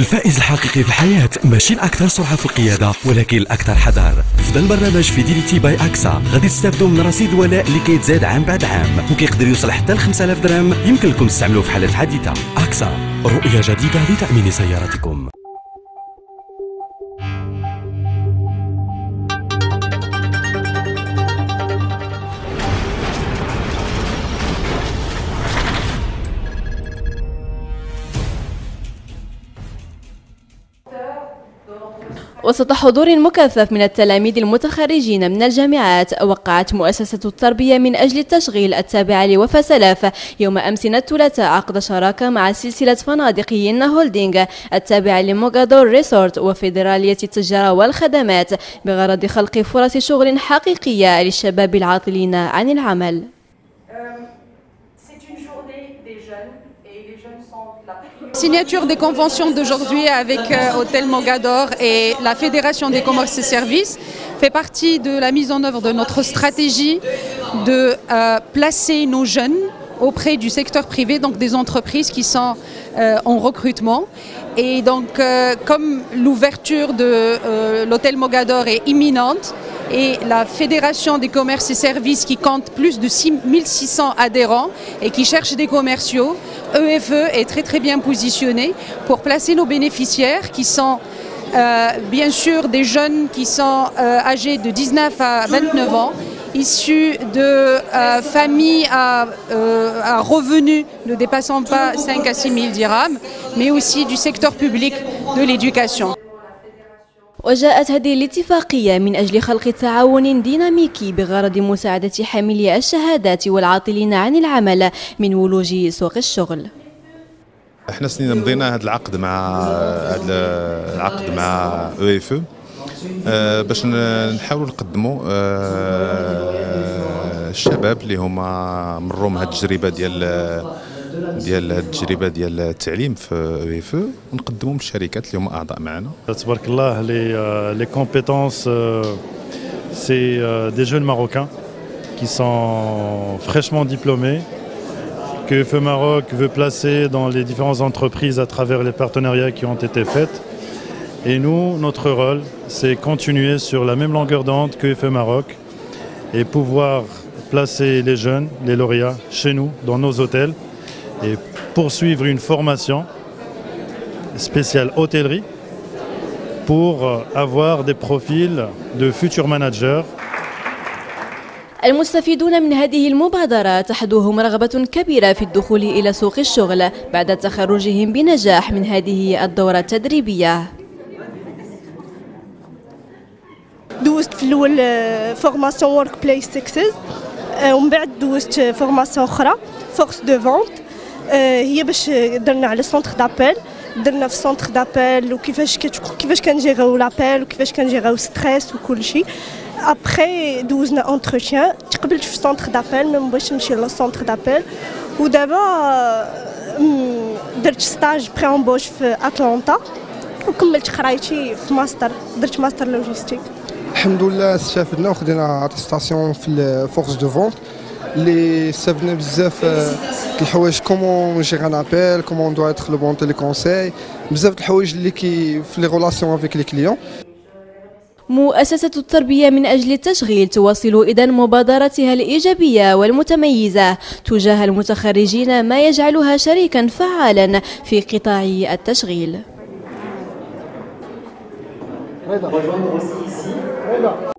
الفائز الحقيقي في الحياة ماشي الأكثر سرعة في القيادة، ولكن الأكثر حذر. في البرنامج فيديليتي باي أكسا غادي تستافدوا من رصيد ولاء اللي كيتزاد عام بعد عام وكيقدر يوصل حتى ل 5000 درهم، يمكن لكم تستعملوه في حالات حديثة. أكسا، رؤية جديدة لتأمين سيارتكم. وسط حضور مكثف من التلاميذ المتخرجين من الجامعات، وقعت مؤسسة التربية من أجل التشغيل التابعة لوفا سلف يوم أمس الثلاثاء عقد شراكة مع سلسلة فنادق ينا هولدينغ التابعة لموغادور ريسورت وفيدرالية التجارة والخدمات بغرض خلق فرص شغل حقيقية للشباب العاطلين عن العمل. Signature des conventions d'aujourd'hui avec Hôtel Mogador et la Fédération des commerces et services fait partie de la mise en œuvre de notre stratégie de placer nos jeunes auprès du secteur privé, donc des entreprises qui sont en recrutement. Et donc comme l'ouverture de l'Hôtel Mogador est imminente et la Fédération des commerces et services qui compte plus de 6600 adhérents et qui cherche des commerciaux, EFE est très bien positionné pour placer nos bénéficiaires qui sont bien sûr des jeunes qui sont âgés de 19 à 29 ans, issus de familles à revenus ne dépassant pas 5 à 6 000 dirhams, mais aussi du secteur public de l'éducation. وجاءت هذه الاتفاقية من أجل خلق تعاون ديناميكي بغرض مساعدة حاملي الشهادات والعاطلين عن العمل من ولوج سوق الشغل. احنا سنين مضينا هذا العقد مع EFE باش نحاولوا نقدموا الشباب اللي هما مروا من هذه التجربه ديال التعليم في EFE ونقدمهم للشركات اللي هما اعضاء معنا. تبارك الله les compétences c'est des jeunes marocains qui sont fraîchement diplômés que EFE Maroc veut placer dans les différentes entreprises à travers les partenariats qui ont été faits. Et nous, notre rôle, c'est continuer sur la même longueur d'onde que EFE Maroc et pouvoir placer les jeunes, les lauréats, chez nous, dans nos hôtels et poursuivre une formation spéciale hôtellerie pour avoir des profils de futurs managers. المستفيدون من هذه المبادرة تحدوهم رغبة كبيرة في الدخول إلى سوق الشغل بعد تخرجهم بنجاح من هذه الدورة التدريبية. دوزت في الأول فورماسيون ورك بليس سكسز ومن بعد دوزت فورماسيون أخرى فورس دو فونت هي باش درنا على سونتر دابيل. درنا في سونتر دابيل وكيفاش كنجيريو لابيل وكيفاش كنجيريو ستريس وكل شيء. ابخي دوزنا اونتروتيان تقبلت في سونتر دابيل ما بغيتش نمشي للسونتر دابيل ودابا درت ستاج بري امبوش في اتلانتا وكملت قرايتي في ماستر. درت ماستر لوجيستيك. الحمد لله استفدنا وخدينا اتستاسيون في الفورس دو فونت اللي استفدنا بزاف الحوايج كومون نجير ان ابيل كومون دو اتر لو بون تيلي كونساي بزاف الحوايج اللي في لي ريلاسيون افيك لي كليون. مؤسسة التربية من أجل التشغيل تواصل إذن مبادرتها الإيجابية والمتميزة تجاه المتخرجين ما يجعلها شريكا فعالا في قطاع التشغيل.